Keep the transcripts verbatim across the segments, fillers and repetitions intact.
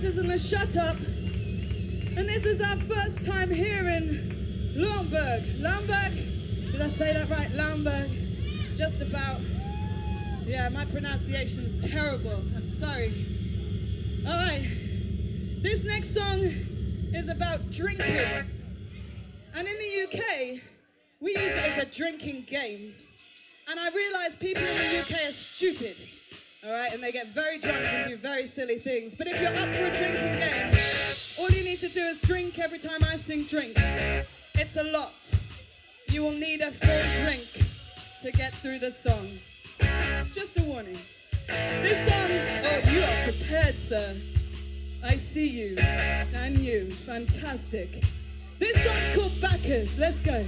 Hunters and the Shut Up. And this is our first time here in Laumburg. Laumburg? Did I say that right? Laumburg. Just about. Yeah, my pronunciation's terrible. I'm sorry. All right. This next song is about drinking. And in the U K, we use it as a drinking game. And I realise people in the U K are stupid. All right, and they get very drunk and do very silly things. But if you're up for a drinking game, all you need to do is drink every time I sing drink. It's a lot. You will need a full drink to get through the song. Just a warning. This song, oh, you are prepared, sir. I see you, and you, fantastic. This song's called Bacchus, let's go.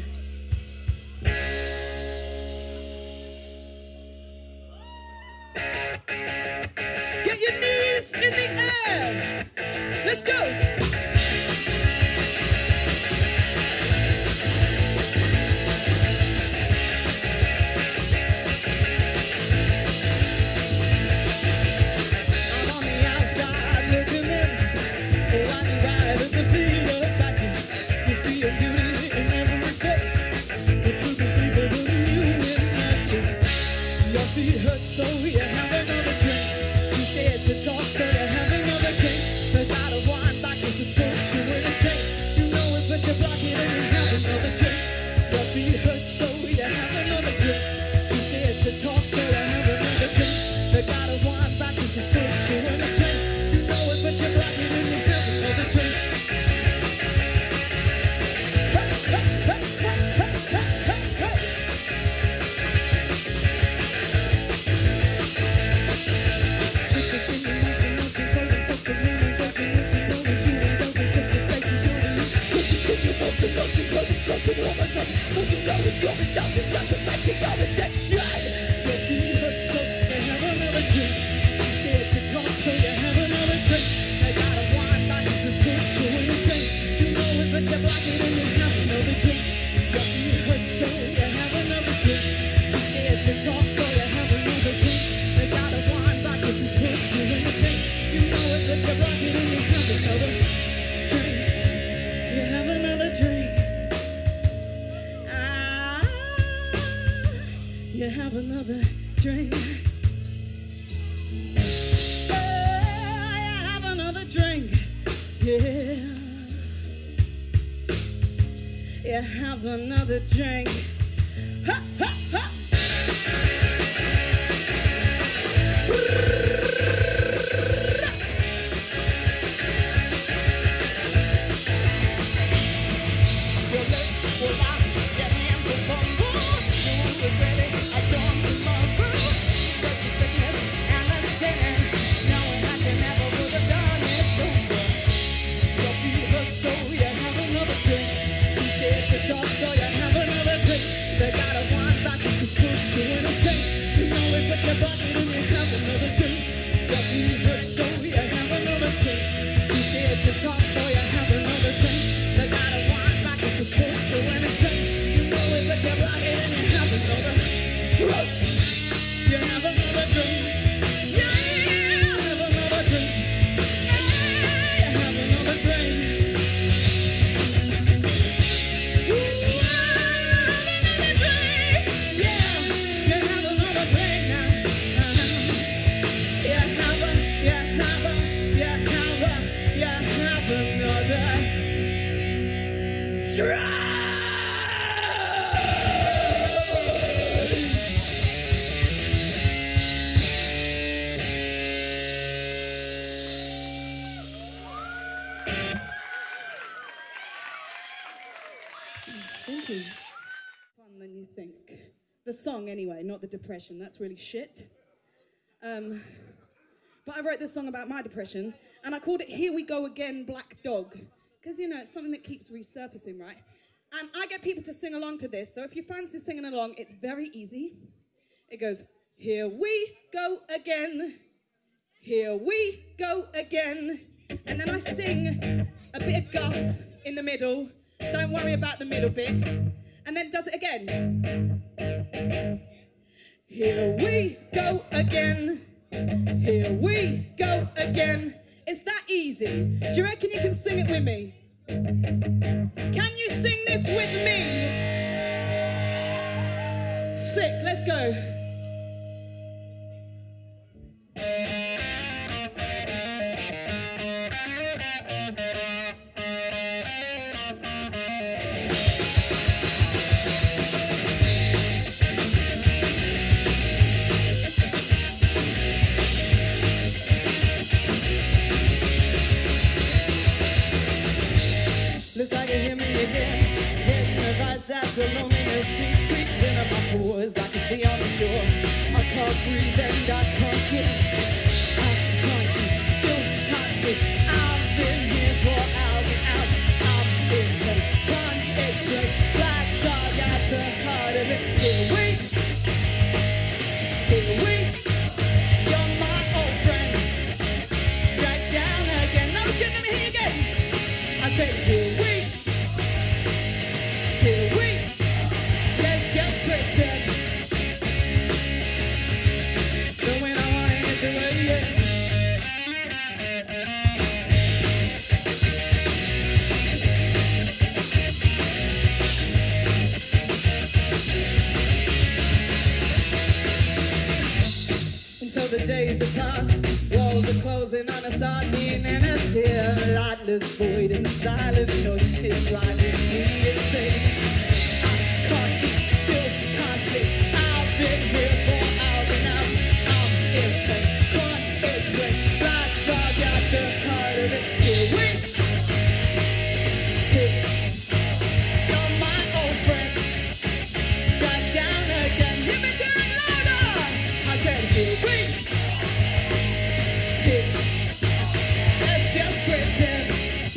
Get your knees in the air. Let's go. You have another drink. Oh, you have another drink. Yeah. You have another drink. Ha, ha, ha. Thank you. Fun than you think. The song, anyway, not the depression. That's really shit. Um, but I wrote this song about my depression, and I called it Here We Go Again, Black Dog. Because, you know, it's something that keeps resurfacing, right? And I get people to sing along to this, so if you fancy singing along, it's very easy. It goes, here we go again, here we go again. And then I sing a bit of guff in the middle. Don't worry about the middle bit. And then does it again. Here we go again, here we go again. It's that easy. Do you reckon you can sing it with me? Can you sing this with me? Sick, let's go. Looks like you hear me again. Hypnotized after loneliness seeps creeps into my pores. I can see on the shore. I can't breathe and I can't sleep. I can't eat, still can't sleep. I've been here for hours and hours. I'm in the one express. Black dog at the heart of it. Here we, here we. You're my old friend. Back down again. No, get let me hear you again. I say here we. The days have passed, walls are closing on a sardine and a tear, lightless void and silent noise is driving me insane. I can't eat, still can't sleep. I've been here for hours and hours. I'm in pain, one is great. Black dog at the heart of it. Here we, here. You're my old friend. Drive down again. Hear me do it louder. I said here we. Let's just pretend.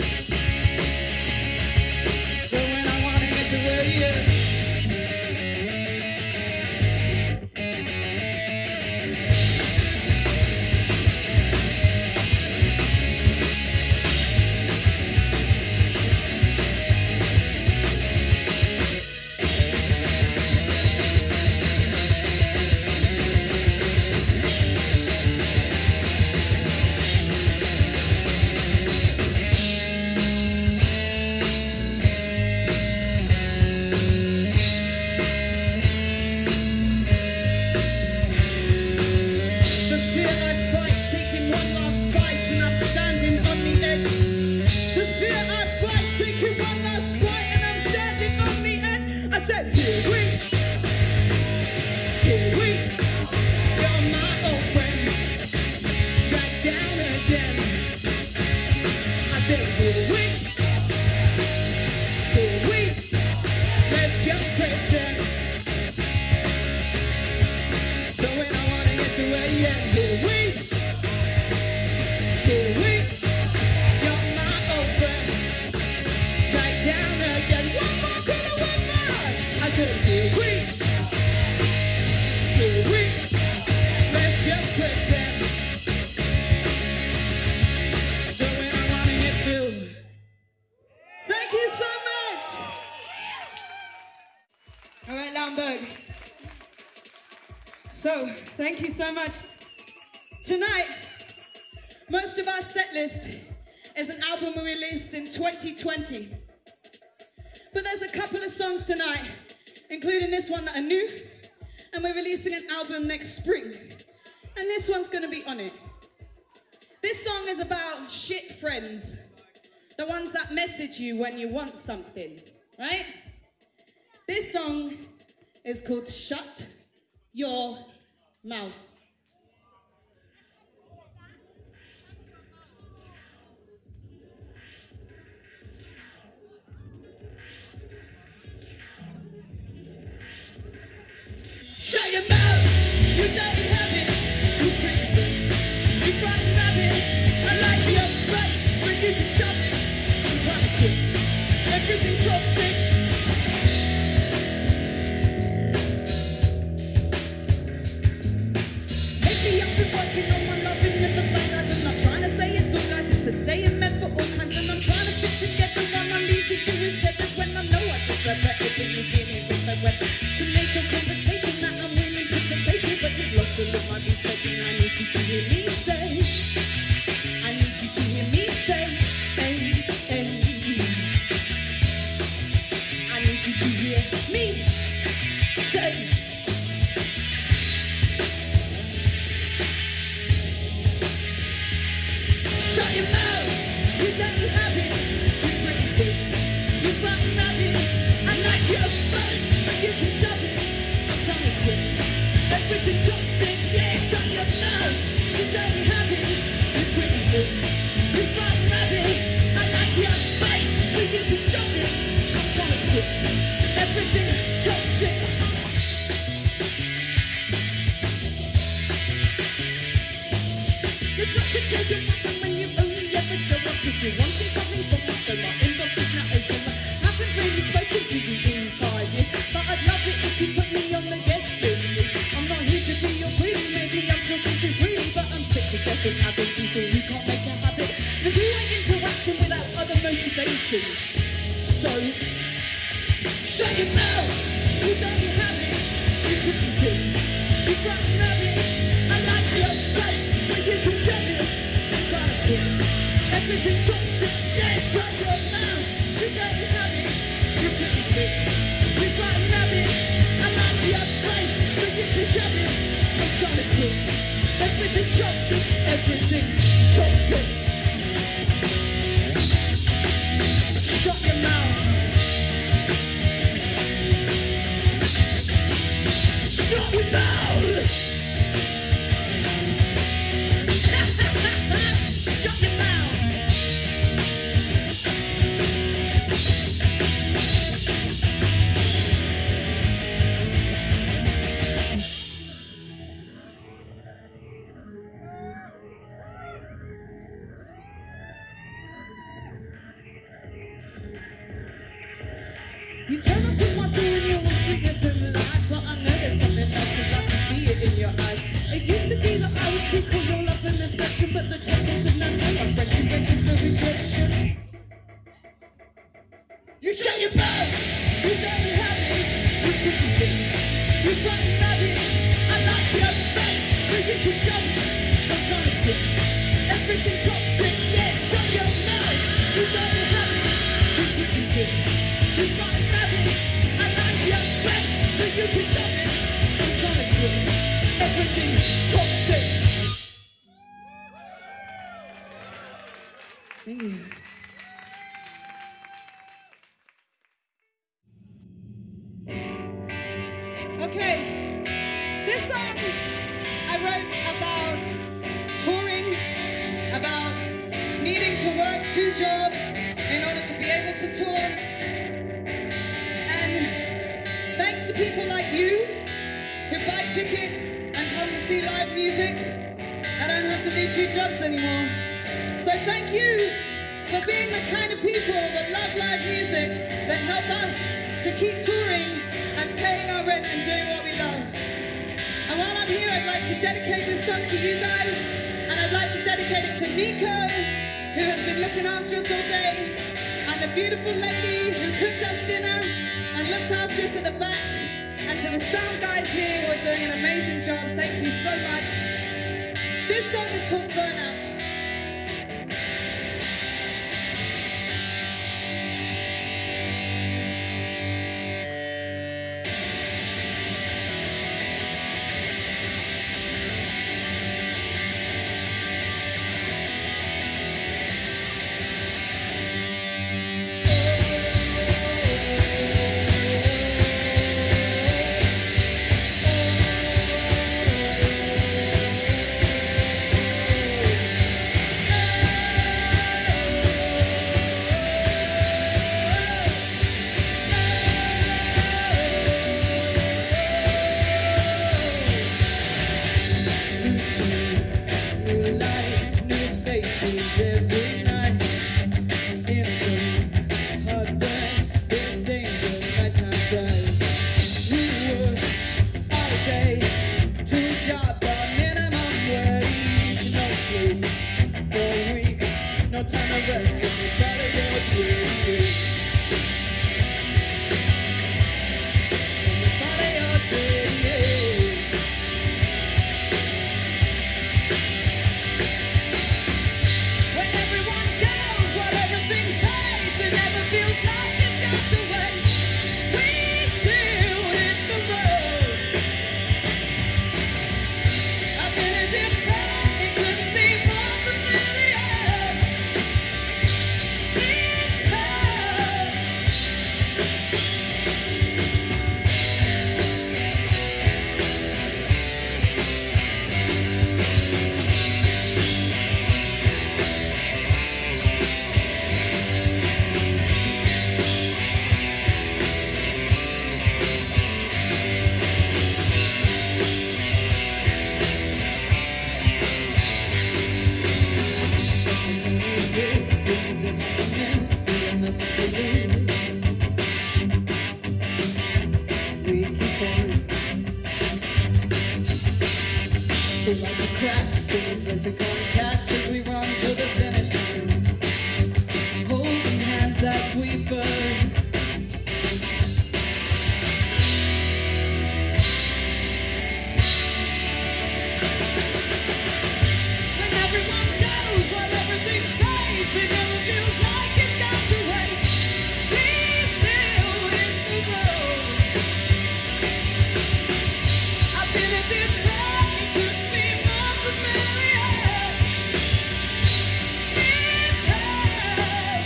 But when I want to get to where you are. So, thank you so much. Tonight, most of our set list is an album we released in twenty twenty. But there's a couple of songs tonight, including this one that are new, and we're releasing an album next spring. And this one's gonna be on it. This song is about shit friends, the ones that message you when you want something, right? This song is called Shut Your Mouth. Shut your mouth, you dirty habit, you creeping, you rotten rabbit. I like your butt when you can shove it. I'm trying to quit everything toxic. Lately I've been working on my loving with the bad. I'm not trying to say it's all nice, it's a saying meant for all kinds. And I'm trying to fit together one I need to do instead of when I know I deserve better than you being with my weapon. To make your conversation that I'm willing to debate you, but you've lost all of my respect and I need you to hear me say, I need you to hear me everything toxic, yeah, shut your mouth. You don't have it, you're pretty good. You're right, rabbit, I like your face, but you can shove it. I'm trying to quit everything toxic. It's not to change your mind when you only ever show up, cause you're wanting something from me, so my inbox is now open. I haven't really spoken to you in five years, but I'd love it if you put me on the guest list. I'm not here to be your queen, maybe I'm talking too freely, but I'm sick to death of having people who can't make a habit. And you ain't interaction without other motivations. So, shut your mouth, you know you have it, you couldn't do. You got rabbit, I like your face, but you can shut it. You gotta quit everything toxic, yeah, shut your mouth, you know you have it, you couldn't do. You got rabbit, I like your face, but you can shut it. I'm trying to quit everything toxic, everything toxic. Shut your mouth. Shut your mouth. Shut your mouth. You turn up in my door and you're all sweetness and light, but I know there's something else cause I can see it in your eyes. It used to be that I would seek all your love and affection, but the tables have now turned my friend, you ready for rejection. You shut your mouth, you know you have it, you couldn't be. You got rabbit, I like your face, but you can shut it. I'm trying to quit everything toxic, yeah, shut your mouth, you know you have it, you couldn't be. You got rabbit, I like your face, but you can shut it. I'm trying to quit everything toxic. Thank you. Okay, this song I wrote about touring, about needing to work two jobs in order to be able to tour. And thanks to people like you who buy tickets and come to see live music, I don't have to do two jobs anymore. So thank you for being the kind of people that love live music, that help us to keep touring and paying our rent and doing what we love. And while I'm here, I'd like to dedicate this song to you guys, and I'd like to dedicate it to Nico, who has been looking after us all day, and the beautiful lady who cooked us dinner and looked after us at the back, and to the sound guys here who are doing an amazing job. Thank you so much. This song is called Burnout. feel like the cracks beneath as we come catch as we run to the finish line, holding hands as we burn. When everyone goes while everything fades, it never feels like it's got to waste. We still hit the road. I've been a bit back, it could be more familiar. It's hard.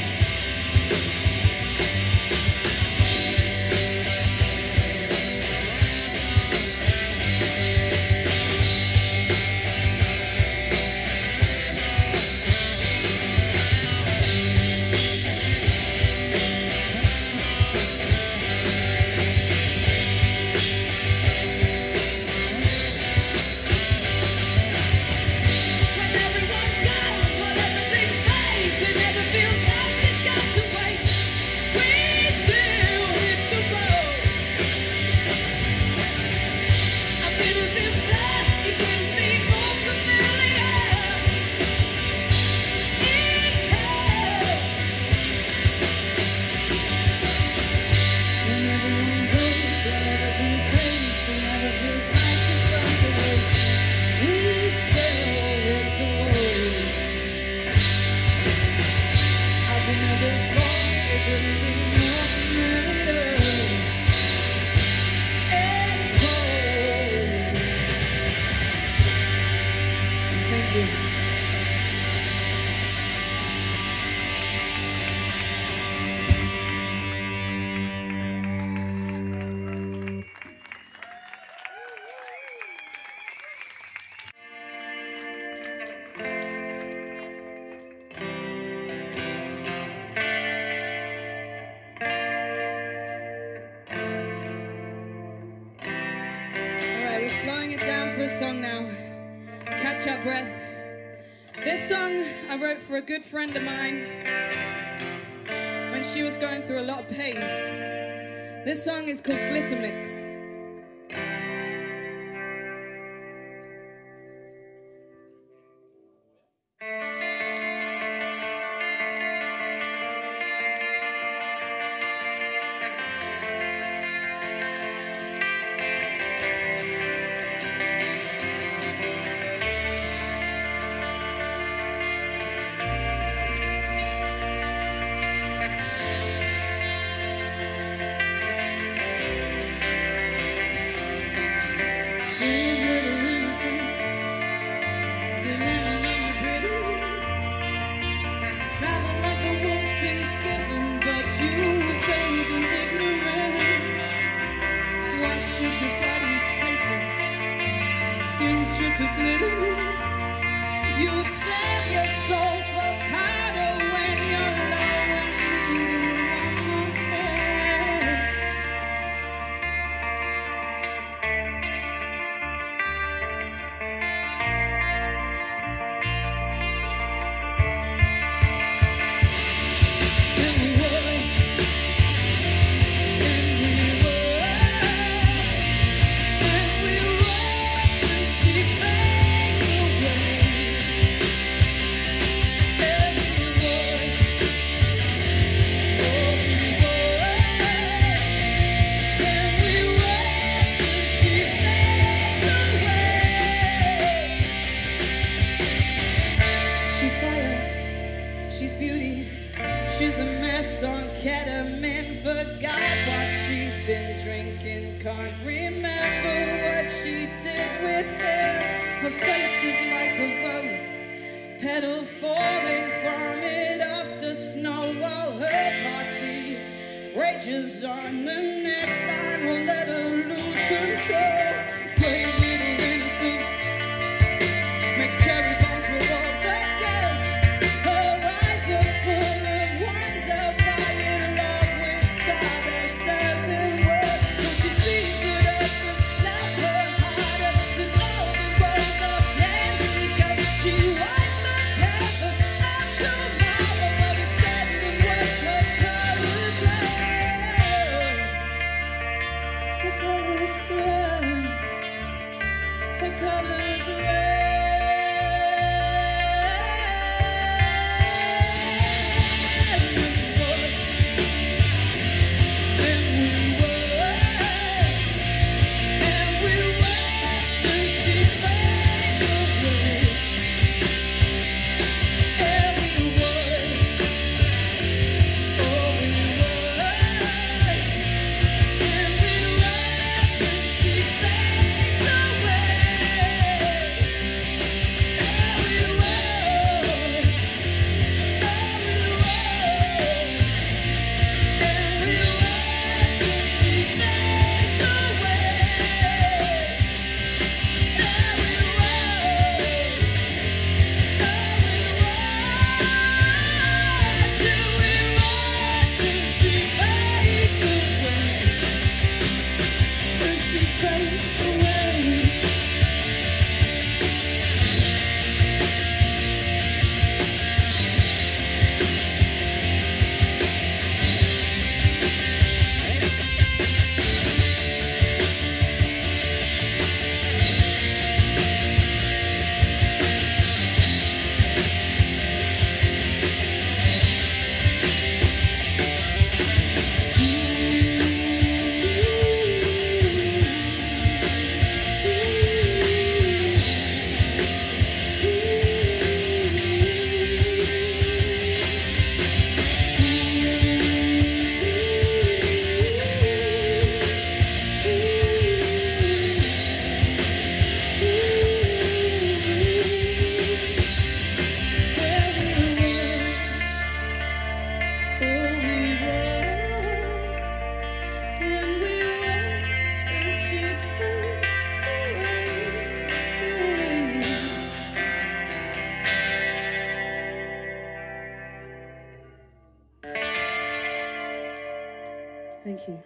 When everyone goes while everything fades, it never feels like it's got to waste. We still hit the road. I've been a bit back, it could be more familiar. It's hard. When everyone goes while everything fades, it never feels like it's got to waste. We still hit the road. I've been a bit far, it couldn't be more familiar. It's cold. Thank you. Alright, we're slowing it down for a song now. Catch our breath. This song I wrote for a good friend of mine when she was going through a lot of pain. This song is called Glitter Mix. Travel like the world's been given, but you evade and ignorant. Watches your body's taken, skin stripped of glitter. You'd sell your soul for powder when you're low and needing one more man. And we worked, and we worked, and we worked, and she fades away. And we worked, oh we worked, and we worked, and she fades away. She's fire. She's beauty, she's a mess on ketamine. Forgot what she's been drinking, can't remember what she did with it. Her face is like a rose, petals falling from it after snow, while her party rages on. The next line will let her lose control. Play little innocent, makes cherry bombs with all the girls. Her eyes are full of wonder, fire love with stardust doesn't work. When she sees it up and snap her heart up to all the rows of candy cups. She wipes the canvas up tomorrow, but instead of watch her colors red. Her colors red. Her colors red. fades away. Thank you.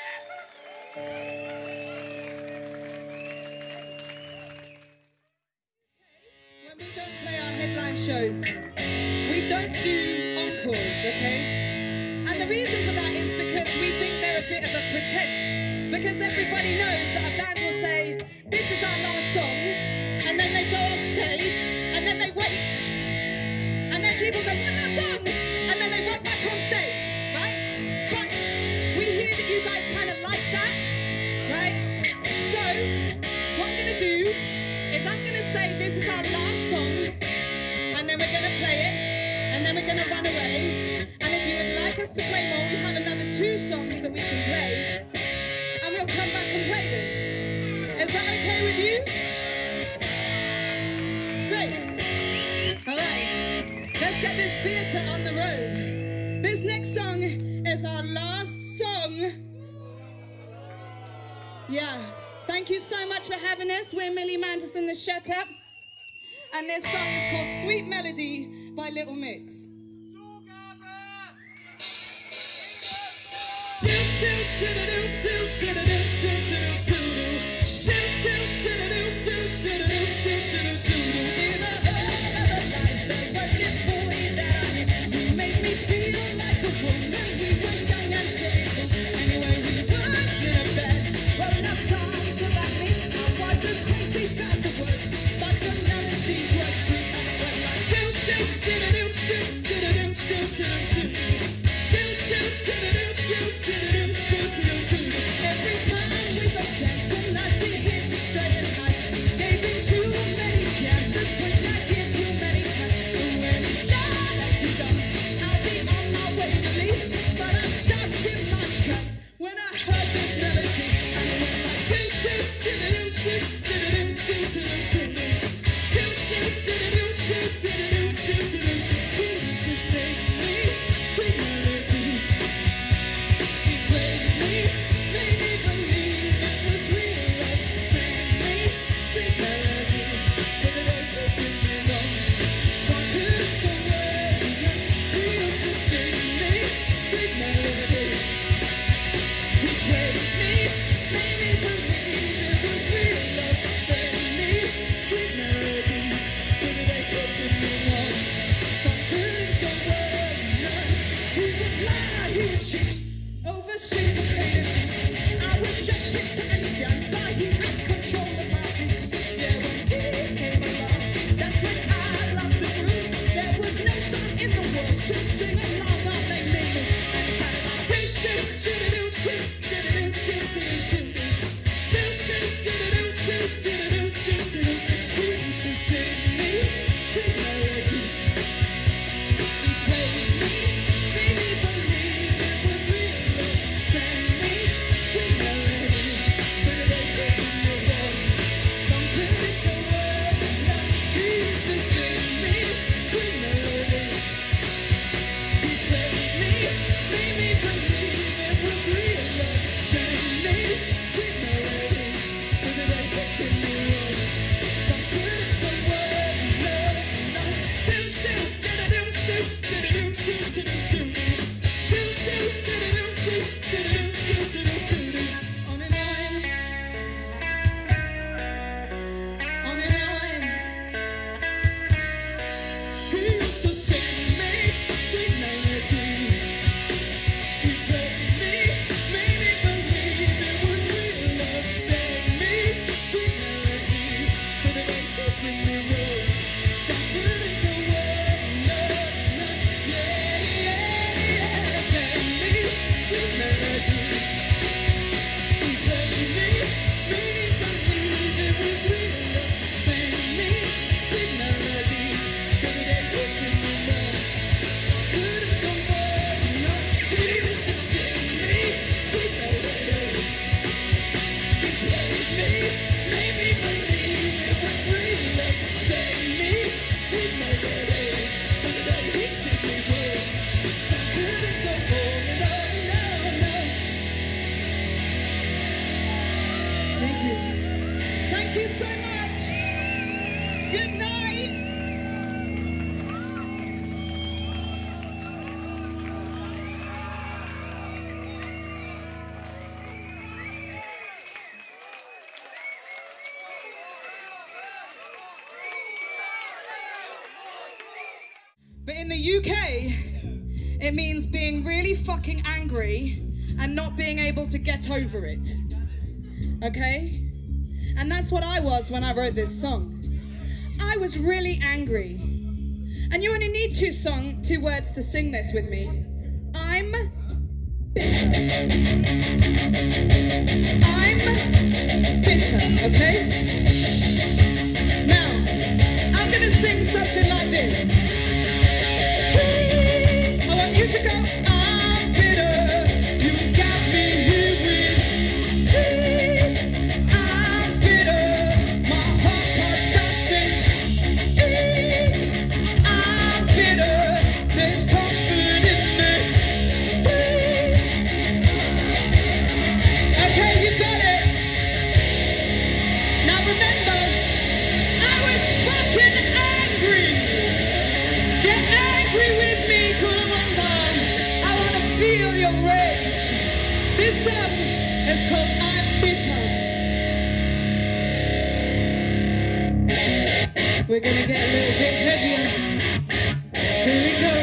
When we don't play our headline shows, we don't do encores, okay? And the reason for that is because we think they're a bit of a pretense. Because everybody knows that a band will say, this is our last song, and then they go off stage, and then they wait. And then people go, one last song, and then they run back on stage, right? But we hear that you guys kind of like that, right? So, what I'm going to do is I'm going to say this is our last song, and then we're going to play it, and then we're going to run away. And if you would like us to play more, we have another two songs that we can play, and we'll come back and play them. Is that okay with you? Great. All right. Let's get this theatre on the road. This next song is our last song. Yeah. Thank you so much for having us. We're Millie Manderson, the Shut Up. And this song is called Sweet Melody by Little Mix. Every time we go But in the U K, it means being really fucking angry and not being able to get over it. Okay? And that's what I was when I wrote this song. I was really angry. And you only need two song, two words to sing this with me. I'm bitter. I'm bitter, okay? Now, I'm gonna sing something like this. I want you to go, I'm bitter. You got me here with heat. I'm bitter. My heart can't stop this. Heat. I'm bitter. There's comfort in this. Heat. Okay, you got it. Now remember, I was fucking angry. Get angry with me, Kurumba. I want to feel your rage. This song is called I'm Bitter. We're gonna get a little bit heavier. Here we go.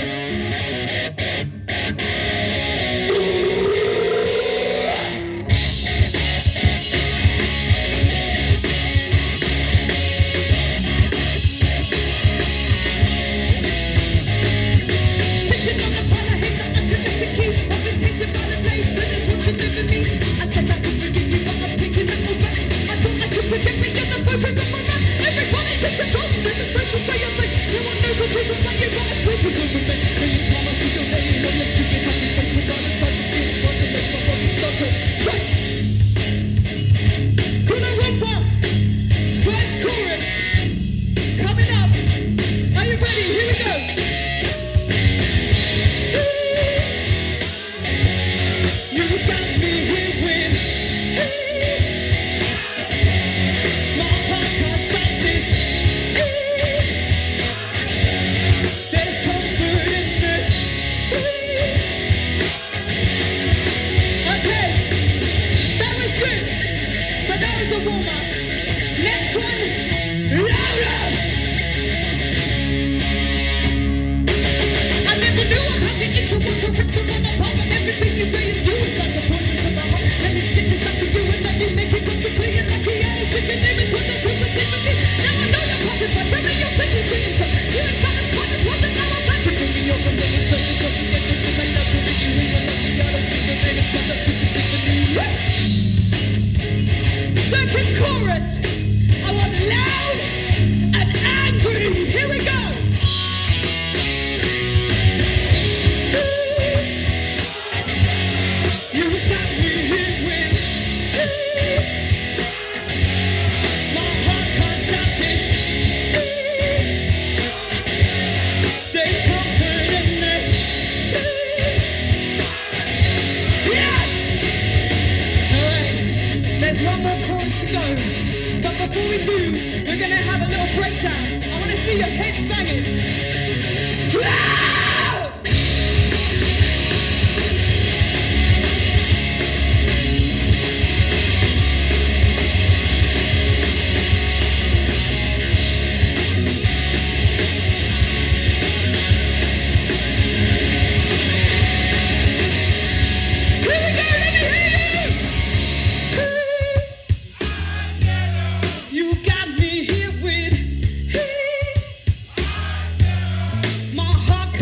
Sitting on the pile of hate that I can lift and keep. I've been tasted by the blades and it's what you do with me. I said I could forgive you, but I'm taking it all back. I thought I could forget, but you're the focus of my mind. Everybody gets a goal, there's a social show your thing. No one knows what truth about you, but I sleep with good with me. Anytime I see your name, no one's stupid, happy face with God inside the field. Once it makes my body start to shake. Kurumba, first chorus, coming up. Are you ready? Here we go. You got me here with heat. My heart can't stop this heat. There's comfort in this heat. Okay, that was good, but that was a warm-up. Next one, louder. I never knew I had to interrupt to rip someone apart, but everything you say and do is like a poison to my heart. Let me stick this back to you and let me make it crystal clear. And like the honest with your name is what I took with sympathy. Now I know your pockets like tell me your second singing song. You ain't got as smart as one that now I'm back to bring me over. Let me say this, what you get this is like natural that you hear. Like the honest with your name is what I took with sympathy. Second chorus, I want loud and angry. Here we go. You got me here with heat. My heart can't stop this heat. There's comfort in this heat. Yes! Alright, there's one more chorus to go. But before we do, we're gonna have a little breakdown. I wanna see your heads banging. Ah! Here we go, let me hear you. You got me here with heat. My heart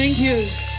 Thank you.